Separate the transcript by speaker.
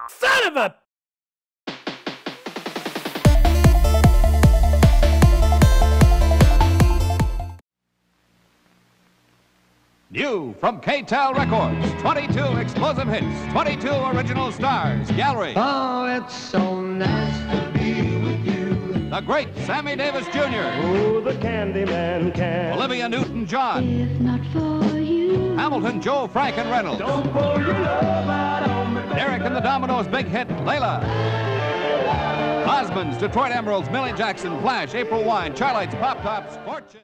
Speaker 1: Son of a...
Speaker 2: New from K-Tel Records, 22 explosive hits, 22 original stars, gallery.
Speaker 3: Oh, it's so nice to be with you.
Speaker 2: The great Sammy Davis Jr.
Speaker 1: Oh, the Candyman can.
Speaker 2: Olivia Newton-John.
Speaker 4: If not for you.
Speaker 2: Hamilton, Joe, Frank, and Reynolds.
Speaker 1: Don't pour your love out on me, baby.
Speaker 2: Derek and the Dominoes' big hit, Layla. Osmonds, Detroit Emeralds, Millie Jackson, Flash, April Wine, Charlites, Pop Tops, Fortune.